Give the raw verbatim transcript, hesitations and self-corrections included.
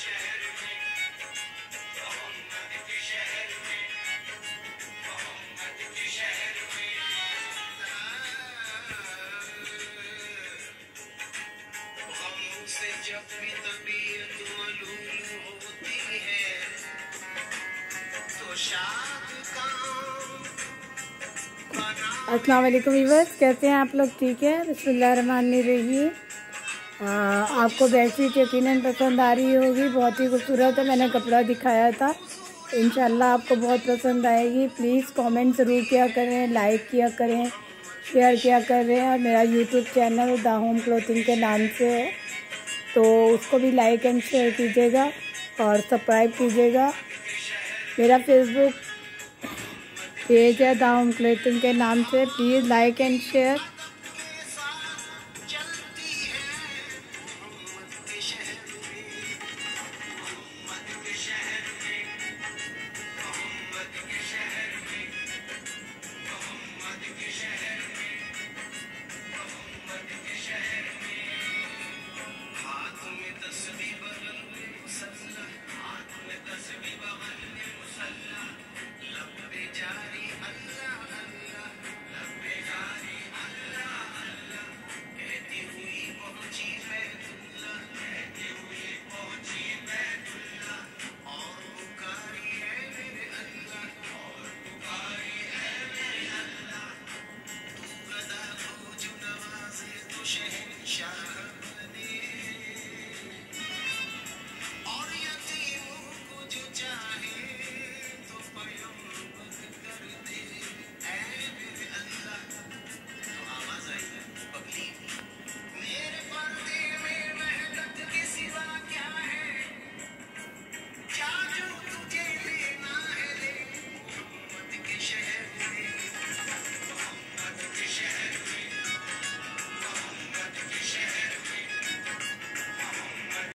अस्सलाम वालेकुम व्यूअर्स, कैसे हैं आप लोग? ठीक है, बिस्मिल्लाहिर्रहमानिर्रहीम। आपको बेडशीट यकीनन पसंद आ रही होगी, बहुत ही खूबसूरत है। मैंने कपड़ा दिखाया था, इंशाल्लाह आपको बहुत पसंद आएगी। प्लीज़ कमेंट ज़रूर किया करें, लाइक किया करें, शेयर किया करें। और मेरा YouTube channel the home clothing के नाम से है, तो उसको भी लाइक एंड शेयर कीजिएगा और सब्सक्राइब कीजिएगा। मेरा फेसबुक पेज है द होम क्लोथिंग के नाम से, प्लीज़ लाइक एंड शेयर।